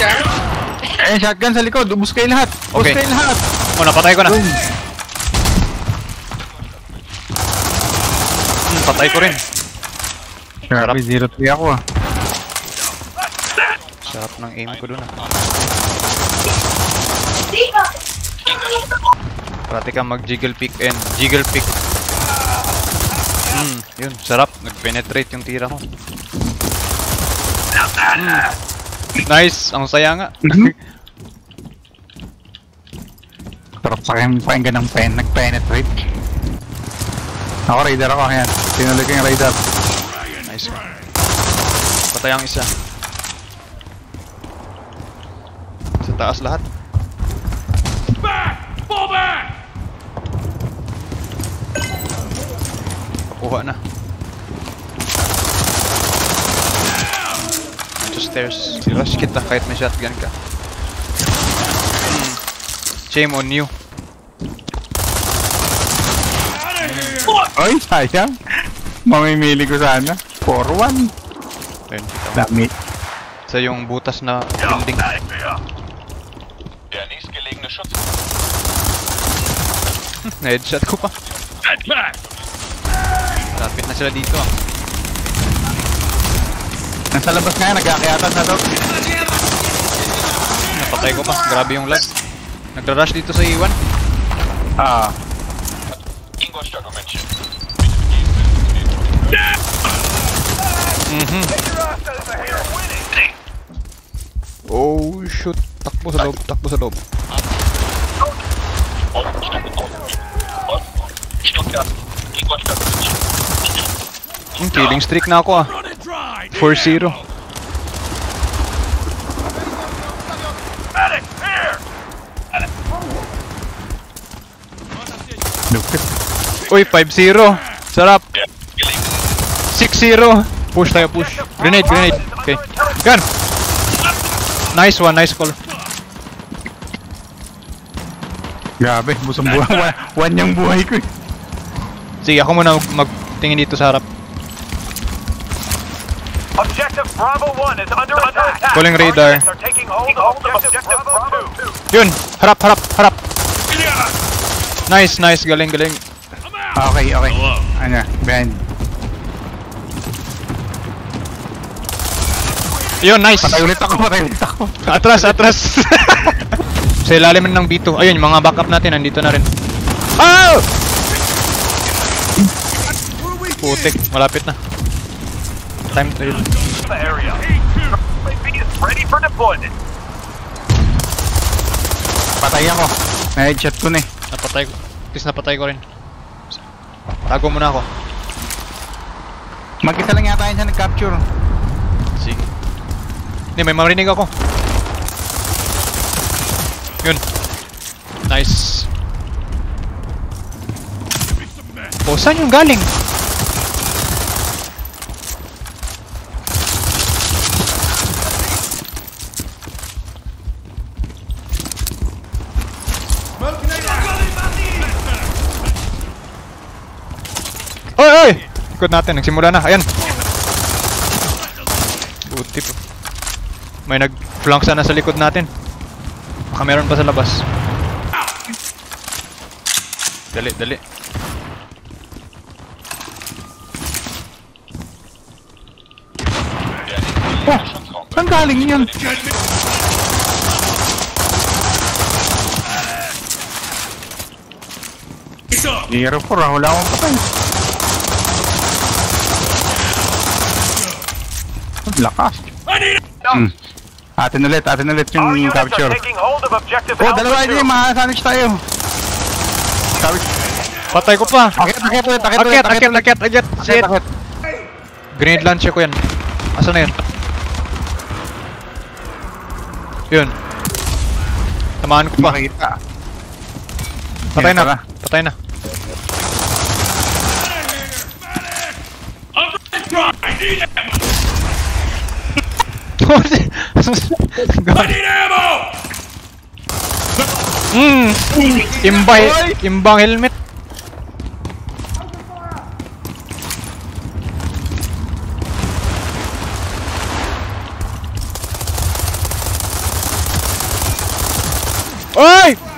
Eh, shotgun sa likod. Ubus kayo lahat. Ubus Okay. kayo lahat. Oh, napatay ko na. Patay ko rin. Grabe, 0-3 ako ah. Sarap ng aim ko dun ah. Parati ka mag-jiggle pick and jiggle pick. Yun, sarap. Nag-penetrate yung tira ko. Nice, ang saya nga. Sarap sa akin pakinggan ng nag-penetrate. Ako, raider ako. Ayan, tinuloy ko yung raider. Nice. Patay ang isa. Sa taas lahat. Fall back! Pakuha na. Ito stairs. I-rush kita kahit may shotgun ka. Shame on you. Oy, sayang. Mamimili ko sana. 4-1. Ayun, Dami. sa yung butas na building. Der nächstgelegene Schutz. Na-headshot ko pa. Lapit na sila dito ah. Nasa labas nga, nagkakayatan sa loob. Napatay ko pa. Grabe yung lag. Nagra-rush dito sa iwan. Ah. Ingolstadt Momentchen. Oh shoot. Takbo sa loob. Takbo sa loob. Stuttgart. Ingolstadt. Killing streak na ako ah. 4-0. Medic, here! Lucas. Uy, 5-0. Sarap. 6-0. Push tayo, push. Grenade, grenade. Okay. Gun! Nice one, nice call. Grabe, busong buhay. One yung buhay ko eh. Sige, ako muna magtingin dito sa harap. Objective Bravo 1 is under attack. Calling radar. They're taking hold of Objective Bravo 2. Yun! Harap, harap, harap! Nice, nice. Galing, galing. Okay, okay. Ano, behind. Yun, nice! Patay ulit ako, patay ulit ako. Atras, atras! Sa ilalim ng B2. Ayun, yung mga backup natin, nandito na rin. Oh! Putik, malapit na. Time to heal. The area. UAV is ready for deployment. Patay ako. Na-headshot ko na eh. Napatay ko. At least napatay ko rin. Tago muna ako. Mag-isa lang yata yun siya nag-capture. Sige. Hindi, may marinig ako. Yun. Nice. Oh, saan yung galing? Oy, oy! Ikot natin, nagsimula na. Ayan. Buti po. May nag-flank sana sa likod natin. Baka meron pa sa labas. Dali, dali. Oh, saan galing yun? Zero 4 ah, wala akong patay. Lakas. Atin ulit yung Our units capture. are taking hold of Objective Oh, Alpha dalawa 2. din, ma-sandwich tayo. Patay ko pa! Akit ulit, akit ulit, Akit, akit, akit, akit! Shit! akit. Grenade launcher ko yan. Asan na yun? Yun. Tamaan ko pa. Makita. Patay Yan, na. tara. Patay na. God. Imbang helmet. Oy!